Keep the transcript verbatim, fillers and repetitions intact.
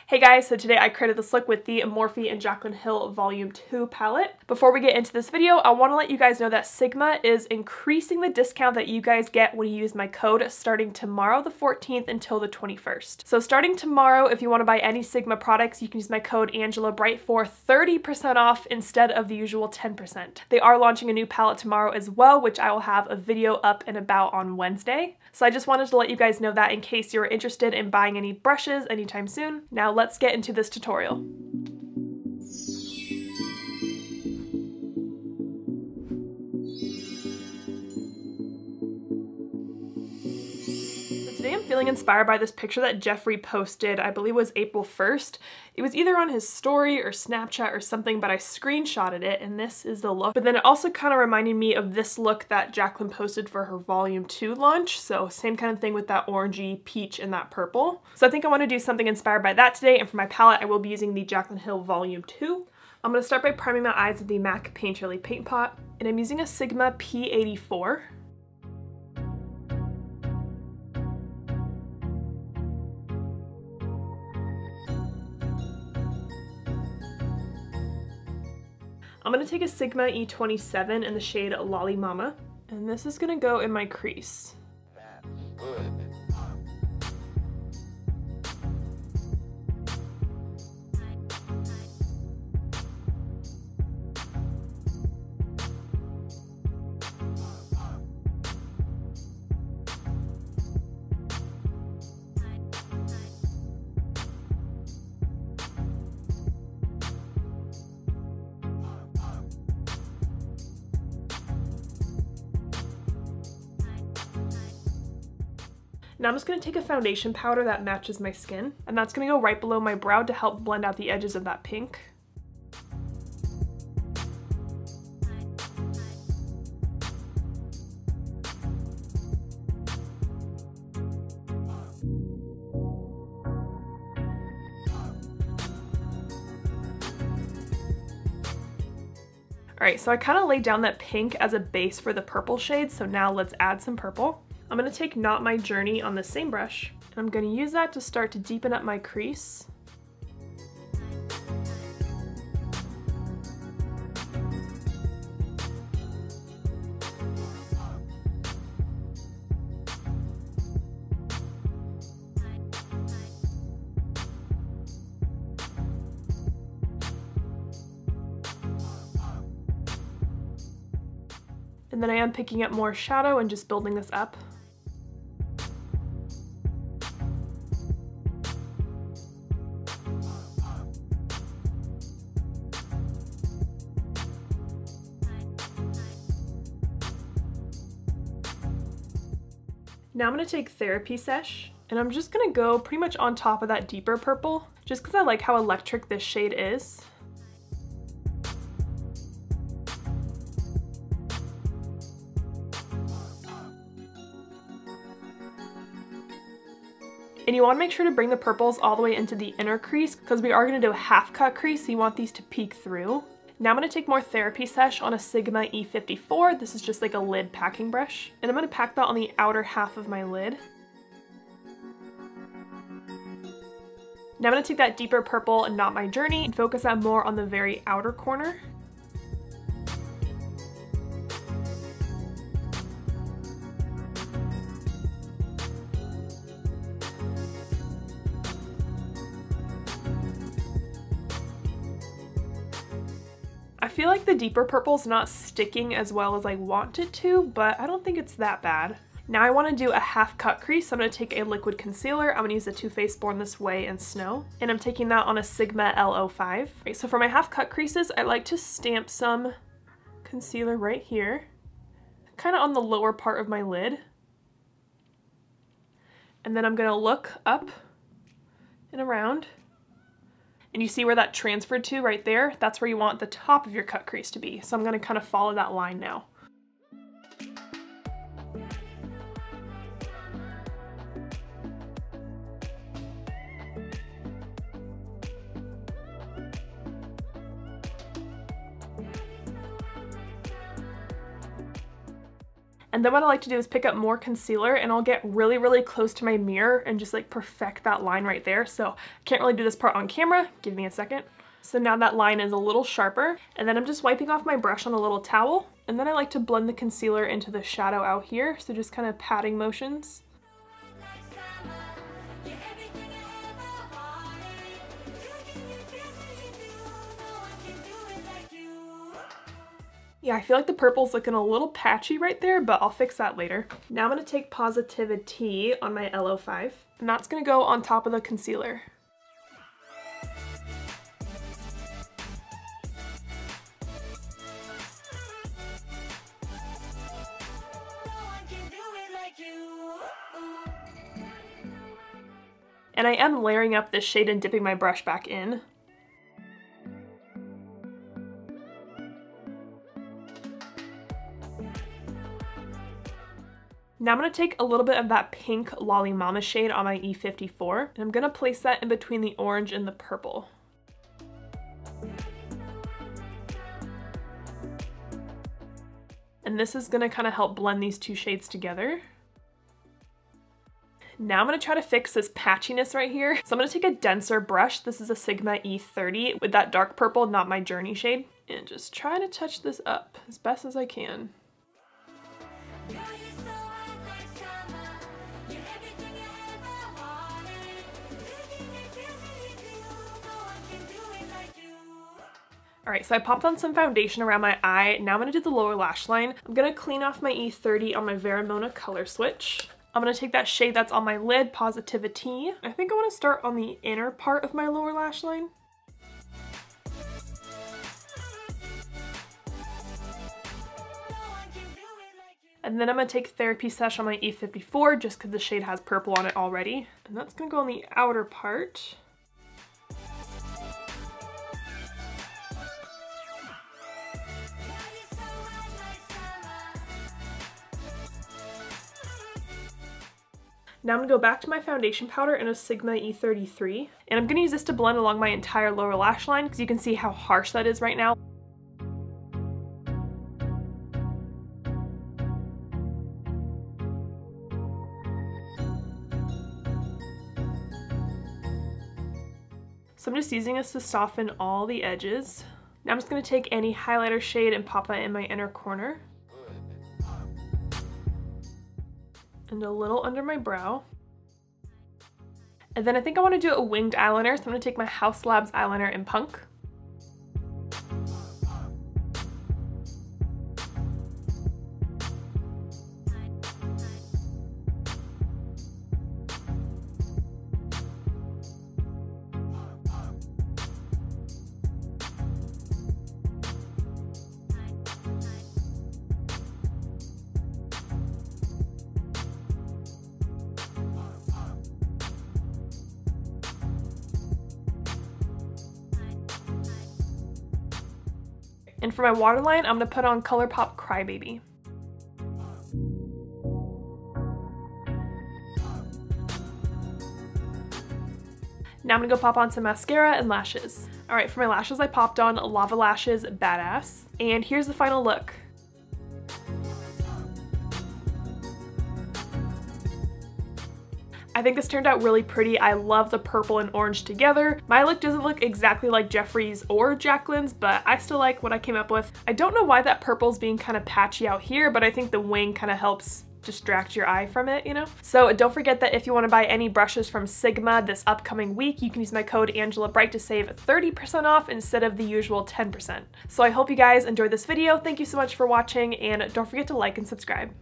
Hey guys, so today I created this look with the Morphe and Jaclyn Hill Volume two palette. Before we get into this video, I want to let you guys know that Sigma is increasing the discount that you guys get when you use my code starting tomorrow the fourteenth until the twenty-first. So starting tomorrow, if you want to buy any Sigma products, you can use my code Angela Bright for thirty percent off instead of the usual ten percent. They are launching a new palette tomorrow as well, which I will have a video up and about on Wednesday. So I just wanted to let you guys know that in case you're interested in buying any brushes anytime soon. Now let's get into this tutorial. Today I'm feeling inspired by this picture that Jeffree posted, I believe it was April first. It was either on his story or Snapchat or something, but I screenshotted it and this is the look. But then it also kind of reminded me of this look that Jaclyn posted for her Volume two launch. So same kind of thing with that orangey peach and that purple. So I think I want to do something inspired by that today, and for my palette I will be using the Jaclyn Hill Volume two. I'm going to start by priming my eyes with the MAC Painterly Paint Pot, and I'm using a Sigma P eighty-four. I'm going to take a Sigma E twenty-seven in the shade Lolly Mama, and this is going to go in my crease. That's good. Now I'm just going to take a foundation powder that matches my skin, and that's going to go right below my brow to help blend out the edges of that pink. Alright, so I kind of laid down that pink as a base for the purple shade, so now let's add some purple. I'm going to take Not My Journey on the same brush, and I'm going to use that to start to deepen up my crease. And then I am picking up more shadow and just building this up. Now I'm going to take Therapy Sesh, and I'm just going to go pretty much on top of that deeper purple, just because I like how electric this shade is. And you want to make sure to bring the purples all the way into the inner crease, because we are going to do a half cut crease, so you want these to peek through. Now I'm going to take more Therapy Sesh on a Sigma E fifty-four. This is just like a lid packing brush. And I'm going to pack that on the outer half of my lid. Now I'm going to take that deeper purple and Not My Journey and focus that more on the very outer corner. I feel like the deeper purple's not sticking as well as I want it to, but I don't think it's that bad. Now I want to do a half cut crease, so I'm going to take a liquid concealer. I'm going to use the Too Faced Born This Way in Snow, and I'm taking that on a Sigma L oh five. Okay, so for my half cut creases, I like to stamp some concealer right here, kind of on the lower part of my lid. And then I'm going to look up and around. And you see where that transferred to right there? That's where you want the top of your cut crease to be. So I'm going to kind of follow that line now. And then what I like to do is pick up more concealer and I'll get really, really close to my mirror and just like perfect that line right there. So I can't really do this part on camera. Give me a second. So now that line is a little sharper, and then I'm just wiping off my brush on a little towel, and then I like to blend the concealer into the shadow out here, so just kind of patting motions. Yeah, I feel like the purple's looking a little patchy right there, but I'll fix that later. Now I'm going to take Positivity on my L O five, and that's going to go on top of the concealer. And I am layering up this shade and dipping my brush back in. Now I'm going to take a little bit of that pink Lolly Mama shade on my E fifty-four, and I'm going to place that in between the orange and the purple. And this is going to kind of help blend these two shades together. Now I'm going to try to fix this patchiness right here. So I'm going to take a denser brush. This is a Sigma E thirty with that dark purple, not my Journey shade, and just try to touch this up as best as I can. Alright, so I popped on some foundation around my eye. Now I'm going to do the lower lash line. I'm going to clean off my E thirty on my Veramona color switch. I'm going to take that shade that's on my lid, Positivity. I think I want to start on the inner part of my lower lash line. And then I'm going to take Therapy Sesh on my E fifty-four just because the shade has purple on it already. And that's going to go on the outer part. Now I'm going to go back to my foundation powder in a Sigma E thirty-three, and I'm going to use this to blend along my entire lower lash line because you can see how harsh that is right now. So I'm just using this to soften all the edges. Now I'm just going to take any highlighter shade and pop that in my inner corner. And a little under my brow. And then I think I want to do a winged eyeliner, so I'm going to take my Haus Labs eyeliner in Punk. And for my waterline, I'm going to put on ColourPop Crybaby. Now I'm going to go pop on some mascara and lashes. Alright, for my lashes I popped on Lava Lashes Badass. And here's the final look. I think this turned out really pretty. I love the purple and orange together. My look doesn't look exactly like Jeffree's or Jaclyn's, but I still like what I came up with. I don't know why that purple's being kind of patchy out here, but I think the wing kind of helps distract your eye from it, you know? So don't forget that if you want to buy any brushes from Sigma this upcoming week, you can use my code Angela Bright to save thirty percent off instead of the usual ten percent. So I hope you guys enjoyed this video. Thank you so much for watching, and don't forget to like and subscribe.